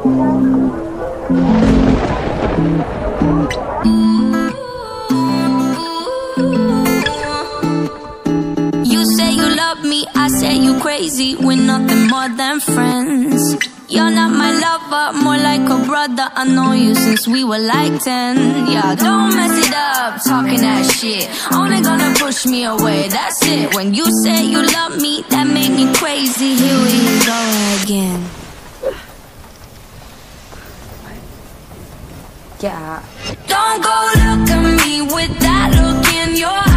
You say you love me, I say you crazy. We're nothing more than friends. You're not my lover, more like a brother. I know you since we were like 10. Yeah, don't mess it up, talking that shit. Only gonna push me away, that's it. When you say you love me, that made me crazy. Here we go again. Yeah. Don't go look at me with that look in your eyes.